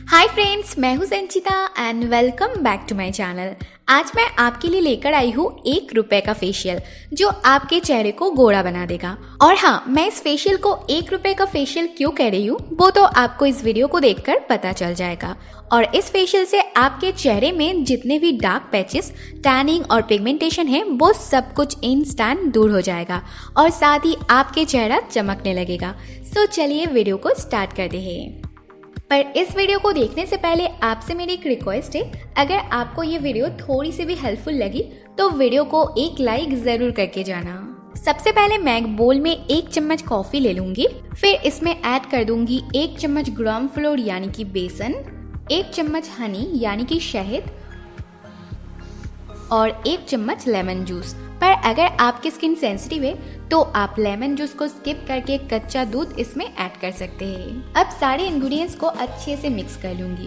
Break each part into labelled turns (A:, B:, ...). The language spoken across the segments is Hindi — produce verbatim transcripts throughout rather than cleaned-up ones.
A: हाय फ्रेंड्स, मैं हूँ Sanchita and welcome back to my channel. आज मैं आपके लिए लेकर आई हूँ एक रुपए का फेशियल जो आपके चेहरे को गोरा बना देगा। और हाँ, मैं इस फेशियल को एक रुपए का फेशियल क्यों कह रही हूँ वो तो आपको इस वीडियो को देखकर पता चल जाएगा। और इस फेशियल से आपके चेहरे में जितने भी डार्क पैचेस, टैनिंग और पिगमेंटेशन है वो सब कुछ इंस्टेंट दूर हो जाएगा और साथ ही आपके चेहरा चमकने लगेगा। सो चलिए वीडियो को स्टार्ट करते हैं। पर इस वीडियो को देखने से पहले आपसे मेरी एक रिक्वेस्ट है, अगर आपको ये वीडियो थोड़ी सी भी हेल्पफुल लगी तो वीडियो को एक लाइक जरूर करके जाना। सबसे पहले मैं एक बोल में एक चम्मच कॉफी ले लूंगी, फिर इसमें ऐड कर दूंगी एक चम्मच ग्राम फ्लोर यानी कि बेसन, एक चम्मच हनी यानी कि शहद और एक चम्मच लेमन जूस। पर अगर आपकी स्किन सेंसिटिव है तो आप लेमन जूस को स्किप करके कच्चा दूध इसमें ऐड कर सकते हैं। अब सारे इंग्रेडिएंट्स को अच्छे से मिक्स कर लूंगी।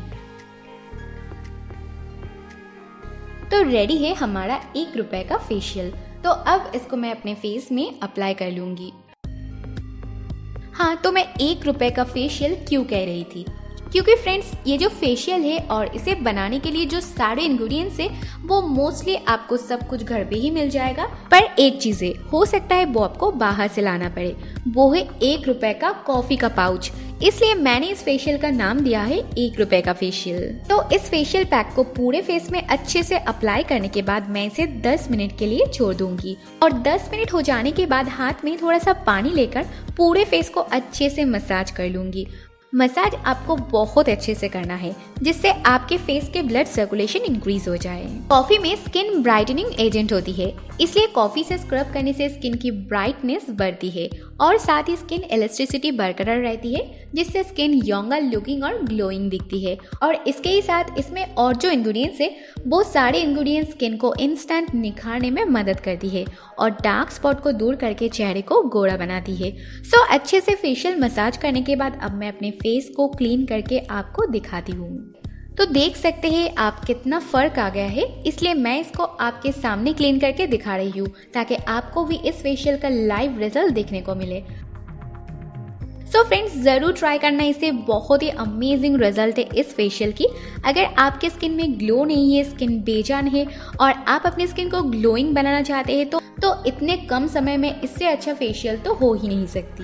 A: तो रेडी है हमारा एक रुपए का फेशियल। तो अब इसको मैं अपने फेस में अप्लाई कर लूंगी। हाँ, तो मैं एक रुपए का फेशियल क्यों कह रही थी, क्योंकि फ्रेंड्स ये जो फेशियल है और इसे बनाने के लिए जो सारे इंग्रेडिएंट्स है वो मोस्टली आपको सब कुछ घर पे ही मिल जाएगा। पर एक चीज है, हो सकता है वो आपको बाहर से लाना पड़े, वो है एक रुपए का कॉफी का पाउच। इसलिए मैंने इस फेशियल का नाम दिया है एक रुपए का फेशियल। तो इस फेशियल पैक को पूरे फेस में अच्छे से अप्लाई करने के बाद मैं इसे दस मिनट के लिए छोड़ दूंगी और दस मिनट हो जाने के बाद हाथ में थोड़ा सा पानी लेकर पूरे फेस को अच्छे से मसाज कर लूंगी। मसाज आपको बहुत अच्छे से करना है जिससे आपके फेस के ब्लड सर्कुलेशन इंक्रीज हो जाए। कॉफी में स्किन ब्राइटनिंग एजेंट होती है, इसलिए कॉफी से स्क्रब करने से स्किन की ब्राइटनेस बढ़ती है और साथ ही स्किन इलास्टिसिटी बरकरार रहती है जिससे स्किन यंगर लुकिंग और ग्लोइंग दिखती है। और इसके ही साथ इसमें और जो इंग्रेडिएंट्स है वो सारे इंग्रेडिएंट्स स्किन को इंस्टेंट निखारने में मदद करती है और डार्क स्पॉट को दूर करके चेहरे को गोरा बनाती है। सो अच्छे से फेशियल मसाज करने के बाद अब मैं अपने फेस को क्लीन करके आपको दिखाती हूँ। तो देख सकते हैं आप कितना फर्क आ गया है, इसलिए मैं इसको आपके सामने क्लीन करके दिखा रही हूँ ताकि आपको भी इस फेशियल का लाइव रिजल्ट देखने को मिले। सो so फ्रेंड्स, जरूर ट्राई करना, इसे बहुत ही अमेजिंग रिजल्ट है इस फेशियल की। अगर आपके स्किन में ग्लो नहीं है, स्किन बेजान है और आप अपनी स्किन को ग्लोइंग बनाना चाहते हैं तो तो इतने कम समय में इससे अच्छा फेशियल तो हो ही नहीं सकती।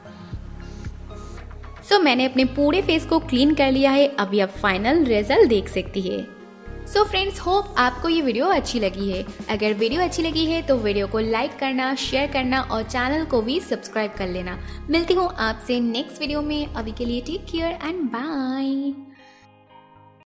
A: सो so, मैंने अपने पूरे फेस को क्लीन कर लिया है, अभी आप फाइनल रिजल्ट देख सकती है। सो फ्रेंड्स, होप आपको ये वीडियो अच्छी लगी है। अगर वीडियो अच्छी लगी है तो वीडियो को लाइक करना, शेयर करना और चैनल को भी सब्सक्राइब कर लेना। मिलती हूँ आपसे नेक्स्ट वीडियो में। अभी के लिए टेक केयर एंड बाय।